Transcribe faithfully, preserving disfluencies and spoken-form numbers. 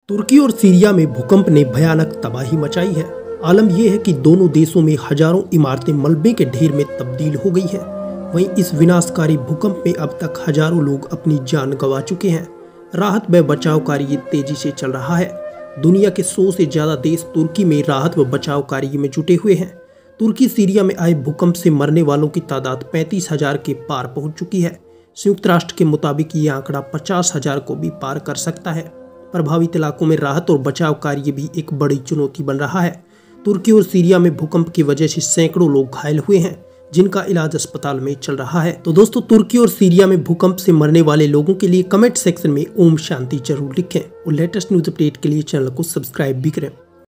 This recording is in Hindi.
तुर्की और सीरिया में भूकंप ने भयानक तबाही मचाई है। आलम यह है कि दोनों देशों में हजारों इमारतें मलबे के ढेर में तब्दील हो गई हैं। वहीं इस विनाशकारी भूकंप में अब तक हजारों लोग अपनी जान गंवा चुके हैं। राहत व बचाव कार्य तेजी से चल रहा है। दुनिया के सौ से ज्यादा देश तुर्की में राहत व बचाव कार्य में जुटे हुए हैं। तुर्की सीरिया में आए भूकंप से मरने वालों की तादाद पैंतीस हजार के पार पहुंच चुकी है। संयुक्त राष्ट्र के मुताबिक ये आंकड़ा पचास हजार को भी पार कर सकता है। प्रभावित इलाकों में राहत और बचाव कार्य भी एक बड़ी चुनौती बन रहा है। तुर्की और सीरिया में भूकंप की वजह से सैकड़ों लोग घायल हुए हैं, जिनका इलाज अस्पताल में चल रहा है। तो दोस्तों, तुर्की और सीरिया में भूकंप से मरने वाले लोगों के लिए कमेंट सेक्शन में ओम शांति जरूर लिखें और लेटेस्ट न्यूज अपडेट के लिए चैनल को सब्सक्राइब भी करें।